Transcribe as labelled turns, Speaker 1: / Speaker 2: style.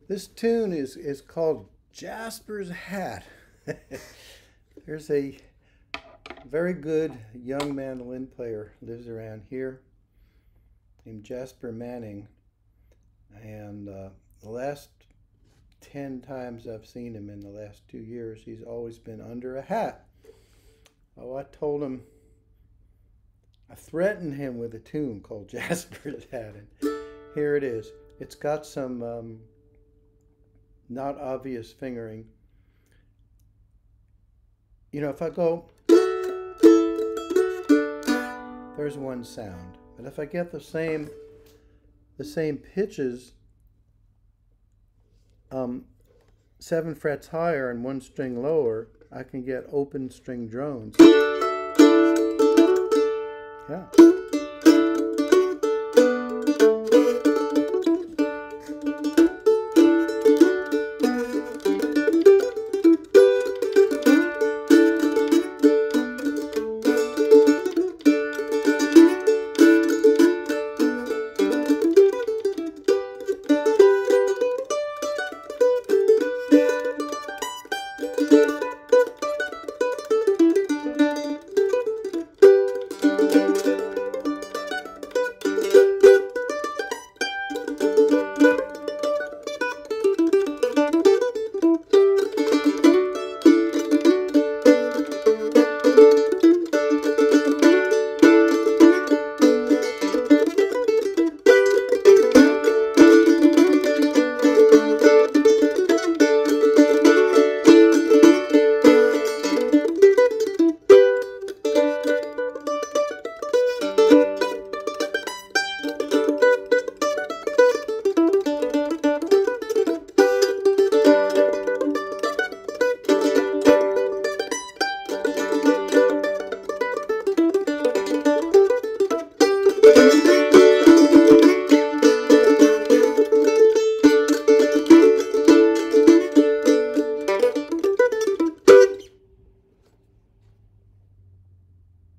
Speaker 1: This tune is called Jasper's Hat. There's a very good young mandolin player lives around here named Jasper Manning, and the last 10 times I've seen him in the last 2 years, he's always been under a hat. Oh, I told him, I threatened him with a tune called Jasper's Hat, and here it is. It's got some not obvious fingering. You know, if I go, there's one sound. But if I get the same pitches, 7 frets higher and 1 string lower, I can get open string drones. Yeah.